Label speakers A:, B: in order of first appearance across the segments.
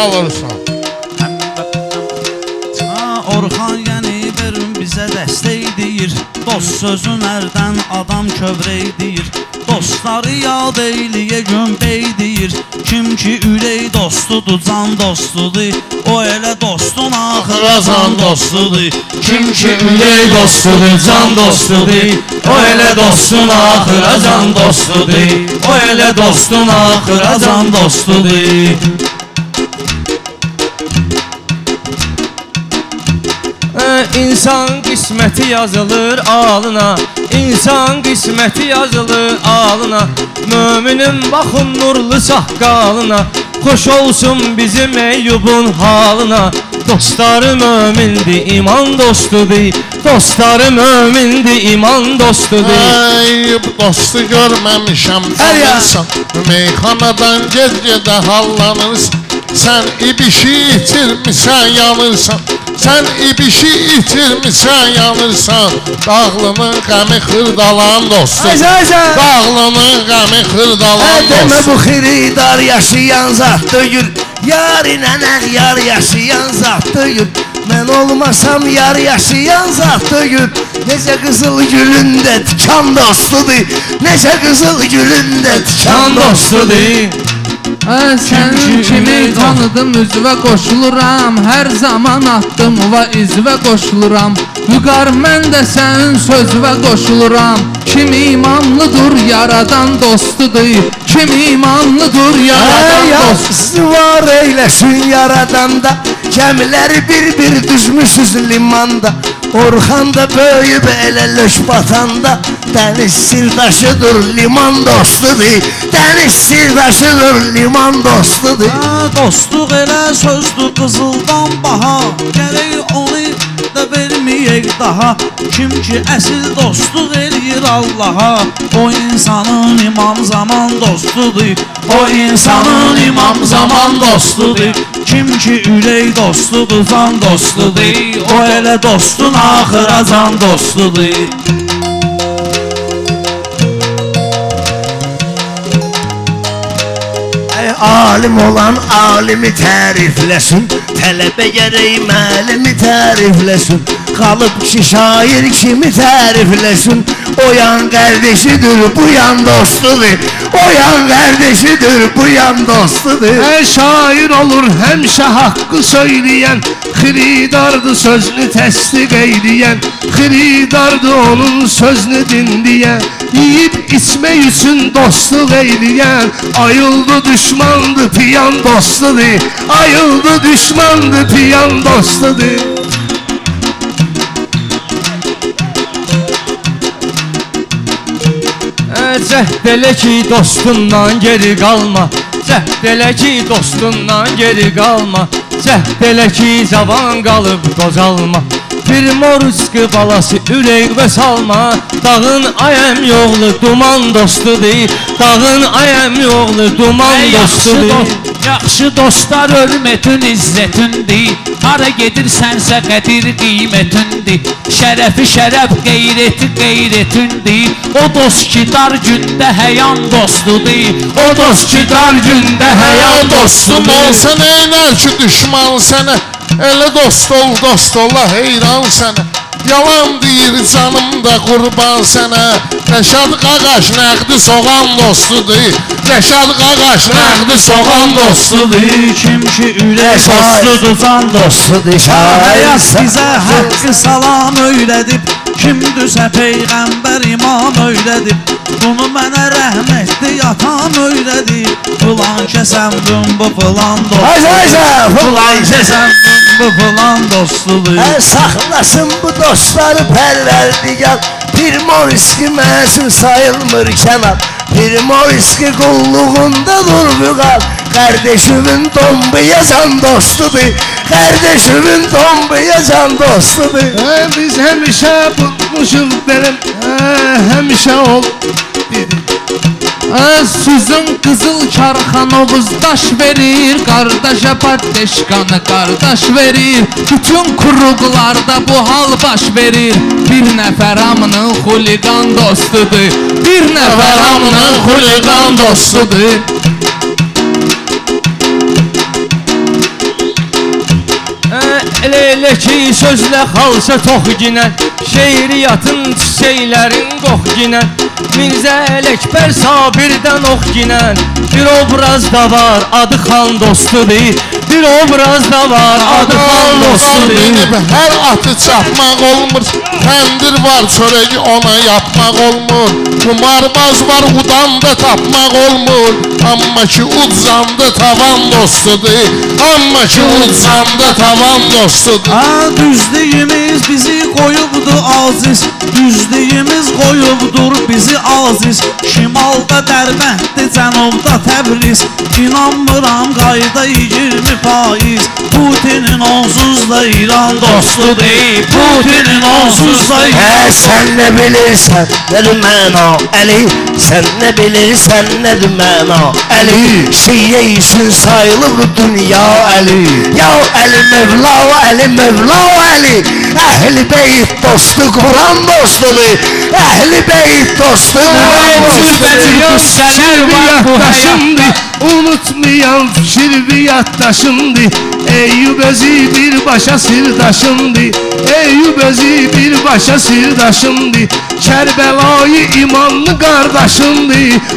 A: qalırsan.
B: Orxan yəni verin bizə dəstək deyir. Dost sözün ərdən adam kövrək deyir. Dostları yad eyliyə gömbey deyir. Kim ki ürək dostudur, can dostudur, o elə dostun axıra can dostudur. Kim ki ürək dostudur, can dostudur, o elə dostun axıra can dostudur. O elə dostun axıra can dostudur.
C: İnsan qisməti yazılır alına, İnsan qisməti yazılır alına. Möminin baxın nurlu saqqalına, xoş olsun bizim Eyyubun halına. Dostları mömindir, iman dostudur, dostları mömindir, iman dostudur.
A: Eyyub dostu görməmişəm, tanırsan. Meyxanadan gec-gedə hallanırsan. Sən ibişi itirmişsən, yanırsan. Sən ibişi itirmişsən, yanırsan. Dağlının qəmi xırdalan dostu. Dağlının qəmi xırdalan dostu.
D: Demə bu xiridar yaşayan zat deyil, yarına yar yaşayan zat deyil. Mən olmasam yar yaşayan zat deyil. Necə qızıl gülündə tikan dostudur, necə qızıl gülündə tikan dostudur.
E: Sənin kimi tanıdım, üzvə qoşuluram. Hər zaman atdım və izvə qoşuluram. Vüqar mən də sənin sözvə qoşuluram. Kim imanlıdır, yaradan dostudur. Kim imanlıdır, yaradan dostudur.
D: Var eyləsin yaradanda, gəmiləri bir-bir düzmüşüz limanda. Orxan da böyüb elə löş batanda, dəniz sirdaşıdır, liman dostudur. Dəniz sirdaşıdır, liman dostudur.
B: Dostluq elə sözdür qızıldan baha, gərək onu da verməyək daha. Kim ki əsil dostluq eləyir Allaha, o insanın imam zaman dostudur. O insanın imam zaman dostudur. Kim ki ürək dostudur, can dostudur, o elə dostun axıra can dostudur.
D: Alim olan alimi tərifləsin, tələbə gərək məlimi tərifləsin. Qalıb ki şair kimi tərifləsin, o yan qardeşidir, bu yan dostudur. O yan qardeşidir, bu yan dostudur.
F: Şair olur həmişə haqqı söyləyən, xiridardır sözünü təsdiq eyləyən, xiridardır onun sözünü dinləyən, yiyib içmək üçün dostluq eyləyən. Ayıldı düşmandı, piyan dostudur, ayıldı düşmandı, piyan dostudur.
C: Cəhd elə ki dostundan geri qalma, cəhd elə ki dostundan geri qalma, cəhd elə ki cavan qalıb qocalma. Bir moruski balası ürək və salma, dağın ayəm yoxlu duman dostudur, dağın ayəm yoxlu duman dostudur.
G: Yaxşı dostlar hörmətin izzətindir, hara gedirsənsə qədir qiymətindir. Şərəfi şərəf, qeyrəti qeyrətindir, o dost ki dar gündə həyan dostudur. O dost ki dar gündə həyan
A: Dostum
G: dostudur.
A: olsa neynər ki düşman sənə, elə dost ol, dost ola heyran sənə. Yalan deyir canım da qurban sənə, Rəşad Qaqaş nəqdi soğan dostudur. Rəşad Qaqaş nəqdi soğan dostudur.
B: Kim ki ürək dostudur, can dostudur. Həyat bizə haqqı salam öyrədib, kimdüsə Peyğəmbər imam öyrədib. Bunu mənə rəhmətli atam öyrədib. Filan kəsəmdüm bu filan dostudur, filan kəsəmdüm bu filan dostudur.
D: Saxlasın bu dostları pərverdigar, bir moriski məsul sayılmır kənar. Bir moriski qulluğunda dur vüqar, qardeşimin tombiya can dostudur, qardeşimin tombiya can dostudur.
F: Biz həmişə tutmuşuq benim, həmişə ol dedi.
E: Sözün qızıl Karxanovuz daş verir, qardaşa parteşkanı qardaş verir. Bütün kuruqlarda bu hal baş verir. Bir nəfər hamının xuliqan dostudur, bir nəfər hamının xuliqan dostudur.
C: Elə ki sözlə xalça tox ginən, şeiriyyatın çiçəklərin qox ginən, Mirzə Ələkbər Sabirdən ox ginən. Bir obraz da var, adı xan dostudur. Bir obraz da var, adı xan dostudur.
A: Hər atı çapmaq olmur, təndir var, çörəyi ona yapmaq olmur. Kumarbaz var, udanda tapmaq olmur. Amma ki udzanda tavan dostudur. Amma ki udzanda tavan dostudur.
B: Düzlüyümüz bizi qoyubdur aziz, düzlüyümüz qoyubdur bizi aziz. Şimalda Dərbənddir, cənubda Təbriz. İnanmıram qayda 20%. Putinin onsuz da İran dostudur. Putinin onsuz da İran dostudur.
D: Sen ne bilirsen nedir məna Əli, sen ne bilirsen nedir məna Əli, Şiye için sayılır dünya Əli. Ya Əli Mevla, Əli Mevla, Əli. Əhl-i beyt dostu, Kur'an dostudur. Əhl-i beyt dostu, Kur'an
F: Yaddaşımdı, unutmayan fikir yaddaşımdı. Eyüp özü bir başa sirdaşımdı. Eyüp özü bir başa sirdaşımdı. Kərbəlayı imanlı qardaşımdı.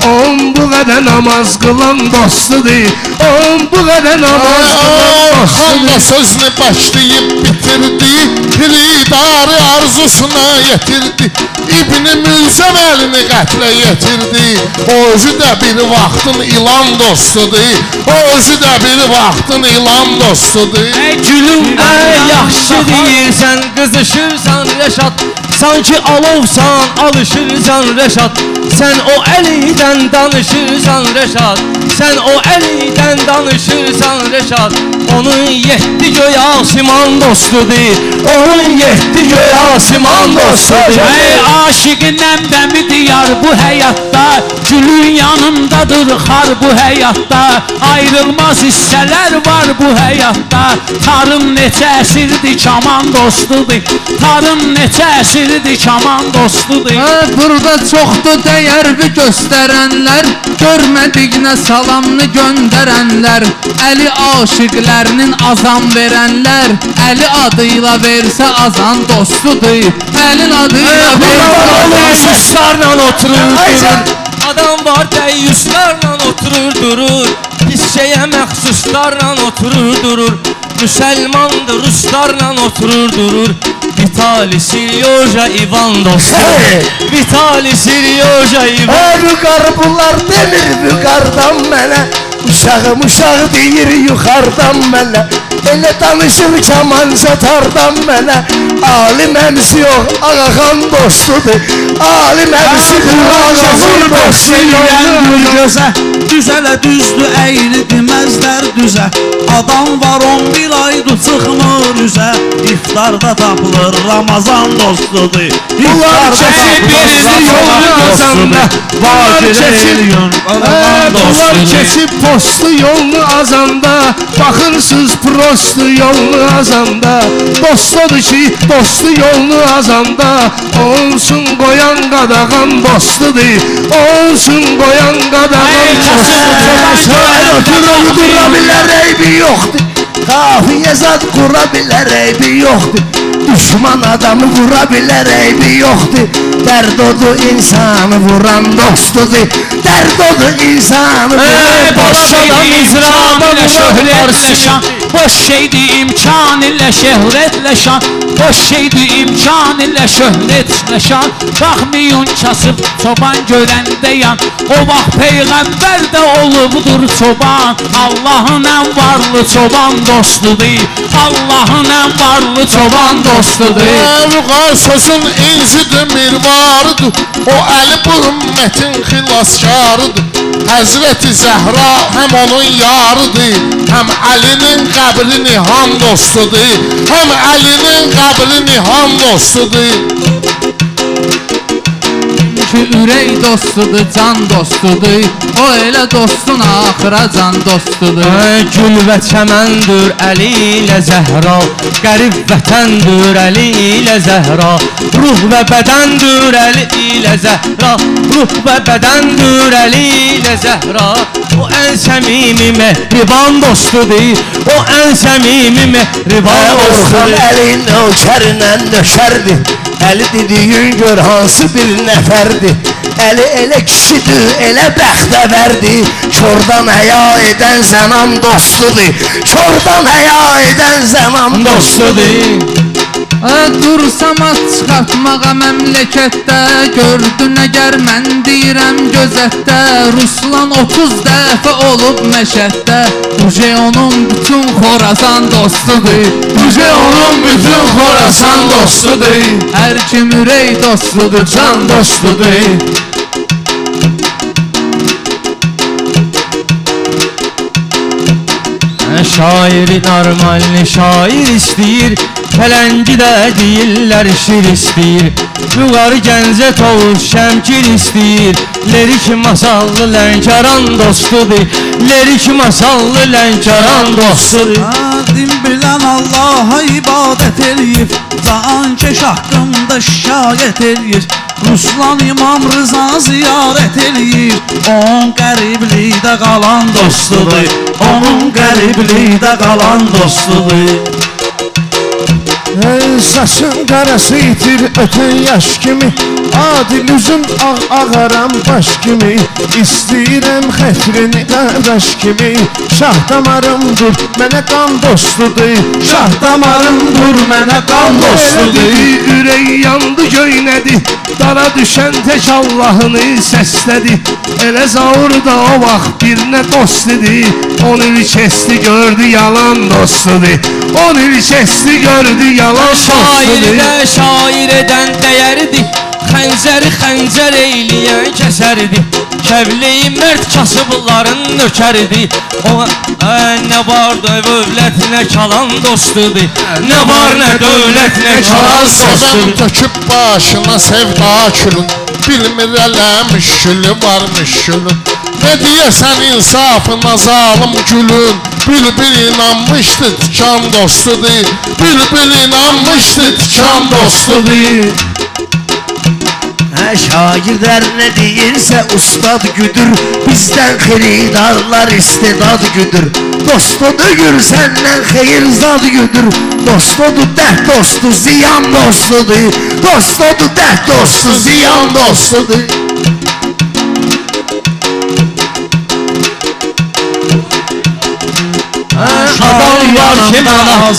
F: On bu qədər namaz qılan dostudur. On bu qədər namaz qılan
A: Xan da
F: dostudur.
A: sözünü başlayıb bitirdi, Piridarı arzusuna yetirdi. İbn-i Mülzəm əlini qətlə yetirdi. O özü də bir vaxtın ilan dostudur. O özü də bir vaxtın ilan dostudur.
G: Gülüm
C: Ey yaxşı deyirsən, qızışırsan Rəşad. Sanki alovsan, alışırsan Rəşad. Sən o Əlidən danışırsan Rəşad. Sən o Əlidən danışırsan Rəşad. Onun 7 göy asiman dostudur. Onun 7 göy asiman dostudur.
G: Ey aşıqın nəmbəmi diyar bu həyatda, Gülün yanındadır xar bu həyatda. Ayrılmaz hissələr var bu həyatda. Tarım neçə əsirdir, kaman dostudur. Tarım neçə əsirdir, kaman dostudur.
E: Burada çoxdur dəyərli göstərənlər, görmədiyinə salamını göndərənlər. Əli aşiqlərinin azam verənlər, Əli adıyla versə azan dostudur. Əlin adıyla versə
C: Yüzlərlə oturur durur. Adam var dəyyüzlərlə oturur durur. Pis şeyə məxsuslarla oturur durur. Müsəlmandır ruslarla oturur durur. Vitali Siryoja İvan dostum. Vitali Siryoja İvan.
D: Vüqar bunlar demir vüqardan mənə. Uşağım uşaq deyir yuxardan mənə. Elə danışır kamanca tardan mənə. Alim əmsi yox, Ağaxan dostudur. Alim əmsidir, Ağaxan dostudur.
B: Gözə, düzələ düzdü əyri deməzlər düzə. Adam var 11 aydır çıxmır üzə. İftarda tapılır Ramazan dostudur.
F: Bunlar keçib birini yolun azanda. Bunlar keçib postu yolunu azanda. Baxırsız prostu yolunu azanda. Dostudur ki dostu yolunu azanda. Olsun qoyan qadağan dostudur. Olsun qoyan qadağan dostudur.
D: Qura bilər eybi yoxdur. Qafiyə zad qura bilər eybi yoxdur. Düşman adamı vura bilər eybi yoxdur. Dərd odu insanı vuran dostudur. Dərd odu insanı vuran
G: Boş şeydi
D: dostudur.
G: imkan ilə şöhrətlə şan. Boş şeydi imkan ilə şöhrətlə şan. Boş şeydi imkan ilə şöhrətlə şan. Baxmayın kasıb çoban görəndə yan. O vaxt Peyğəmbər də olubdur çoban. Allahın ən varlı çoban dostudur. Allahın ən varlı çoban dostudur.
A: Vüqar sözün incidir mirvarıdır. O Əli bu ümmətin xilaskarıdır. Həzrəti Zəhra həm onun yarıdır. Həm Əlinin qəbri nihan dostudur. Həm Əlinin qəbri nihan dostudur.
E: ki ürək dostudur, can dostudur. O elə dostun axıra can dostudur.
C: Gül və çəməndir Əli ilə Zəhra, qərib vətəndir Əli ilə Zəhra. Ruh və bədəndir Əli ilə Zəhra, ruh və bədəndir Əli ilə Zəhra. O ən səmimi mehriban dostudur, o ən səmimi mehriban
D: Orxan
C: dostudur.
D: əlin nökərinə nökərdir. Əli dediyin gör hansı bir nəfərdir. Əli elə kişidir, elə bəxtəvərdir. Çordan həya edən zənan dostudur, çordan həya edən zənan dostudur.
E: Dursam at çıxartmağa məmləkətdə, gördün əgər mən deyirəm gözətdə. Ruslan 30 dəfə olub məşəddə, Uje onun bütün Xorasan dostudur,
A: Uje onun bütün Xorasan dostudur.
E: hər kim ürək dostudur, can dostudur.
C: Şairi normalni şair istəyir, pələngi də deyirlər şir istəyir. Yuqarı Gəncə Tovuz Şəmkir istəyir, lirik masallı Lənkəran dostudur, lirik masallı Lənkəran dostudur.
B: Din bilən Allaha ibadət eləyir, Cankeş haqqında şikayət eləyir. Ruslan İmam Rızanı ziyarət eləyir, onun qəriblikdə qalan dostudur, onun qəriblikdə qalan dostudur.
A: Saçın qarası itir ötən yaş kimi, adil üzün ağaram baş kimi. İstəyirəm xətrini qardaş kimi, şah damarımdır mənə qan dostudur, şah damarımdır mənə qan dostudur.
F: Ürək yandı göynədi, dara düşən tək Allahını səslədi. Elə zaurda o vaxt birinə dost dedi, 10 il kəsdi gördü yalan dostudur, 10 il kəsdi gördü yalan dostudur.
C: Şairdə şair edən dəyərdi, xəncəri xəncər eyləyən kəsərdi. Kəvleyi mərd kasıbların nökəridir, o nə var da övlət nə kalan dostudur, nə var nə dövlət nə kalan
A: Sevəm
C: dostudur.
A: töküb başına sevda külün, bilmir eləmiş gülü varmış gülün. Ne deyəsən insafına zalim gülün, bülbül inanmışdı tikan dostudur, bülbül inanmışdı tikan dostudur.
D: Şairlər nə deyirsə ustad güdür, bizdən xiridarlar istedad güdür. Dostudur gür səndən xeyir zad güdür, dostudur dəh dostu ziyan dostudur, dostudur dəh dostu ziyan dostudur.
C: Adam var ki mənə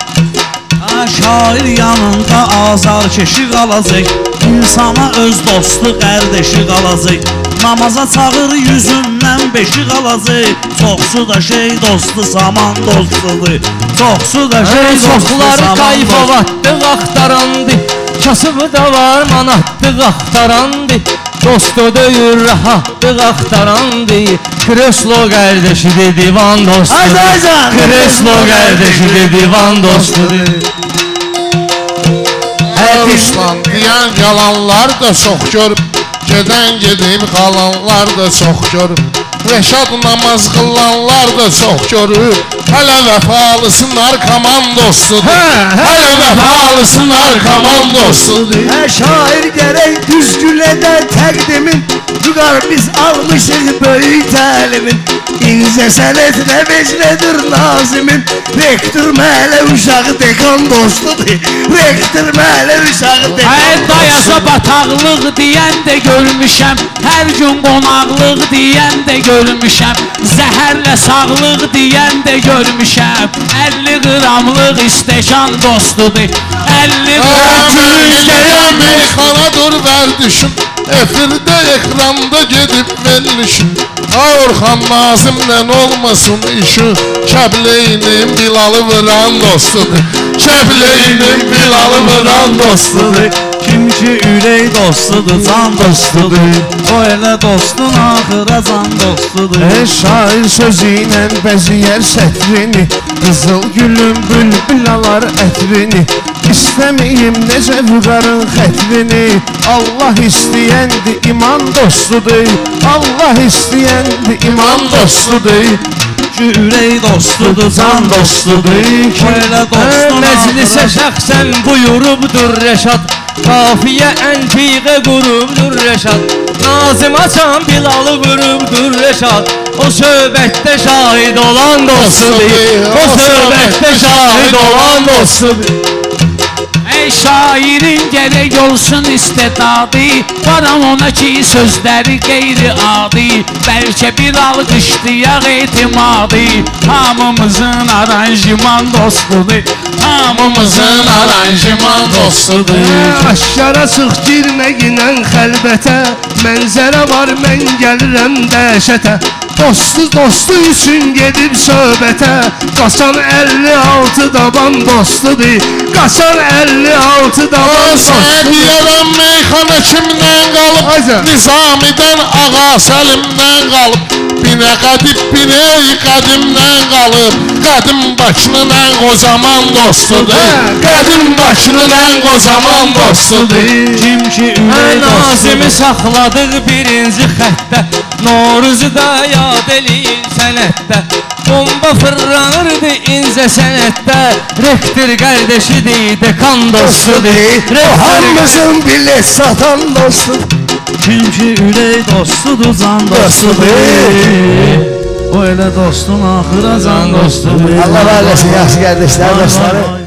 B: Şair yanında azar keşi qalacaq, insana öz dostu qardeşi qalacaq. Namaza çağır yüzündən beşi qalacaq, çoxsu da şey dostu saman dostudur, çoxsu da şey dostu
C: çoxları
B: saman
C: kayfavatdı axtarandı, kasıbı da var manatdı axtarandı. Dostu döyür rahatdı axtarandı, Kreslo qardeşidir divan dostudur, Kreslo qardeşidir divan dostudur.
A: Ruslan deyən yalanlar da çox görüb, gedən gedib qalanlar da çox görüb. Rəşad namaz qılanlar da çox görüb, hələ vəfalısı narkoman dostudur, hələ vəfalısı narkoman dostudur.
D: Şair gərək düzgün edə təqdimin, Vüqar biz almışıq böyük təlimin. İncə sənət nə veclədir nazimin, rektor mələ uşağı dekan dostudur, rektor mələ uşağı dekan
G: Hər dayasa
D: dostudur.
G: bataqlıq deyən də görmüşəm, hər gün qonaqlıq deyən də görmüşəm, zəhərlə sağlıq deyən də görmüşəm. 50 qramlıq istəkan dostudur, 50 qram
A: Gülüşkəyəm meyxana dur vərdişim, efirdə ekranda gedib verilişim. Orxan Nazimlə olmasın işi, Kəbleyinin Bilalı vuran dostudur, Kəbleyinin Bilalı vuran dostudur.
B: Kim ki ürək dostudur, can dostudur. O elə dostun axıra can dostudur.
F: Şair sözü ilə bəziyər sətrini, qızıl gülün bülbül alar ətrini. İstəməyim necə vüqarın xətrini. Allah istəyəndi iman dostudur, Allah istəyəndi iman dostudur.
B: Ürək dostudur, can dostudur. Elə dostun
C: Məclisə şəxsən buyurubdur Rəşad, Qafiyə ənfiqə qurubdur Rəşad, Nazım açan Bilalı qurubdur Rəşad. O söhbətdə şahid olan dostudur, o söhbətdə şahid olan dostudur.
G: Ey şairin gərək olsun istedadı, varam ona ki sözləri qeyri-adi. Bəlkə bir alqışlayaq etimadı, hamımızın aranjman dostudur, hamımızın aranjman dostudur.
F: Aşkara çıx girməyinə xəlbətə, mənzərə var mən gəlirəm dəhşətə. Dostu üçün gedib söhbətə, qaçan 56 daban dostudur, qaçan 56 daban dostudur.
A: Sənə deyərəm meyxana kimdən qalıb, Nizamidən, Ağa Səlimdən qalıb. Binə qadib, binə qədimdən qalıb, qədim başının ən qocaman dostudur, qədim başının ən qocaman dostudur.
B: Kim ki ürək
C: Nazimi
B: dostudur.
C: saxladıq birinci xəttə, Noruzu da yad eləyir sənətdə. Bomba fırlanırdı incə sənətdə, Rektor qardeşidir, dekan dostudur.
D: O hamımızın bilet satan dostudur.
B: Kim ki ürək dostudur, can dostudur. O elə dostun axıra can dostudur.
D: Allah razı olsun yaxşı qardaşlar, dostları.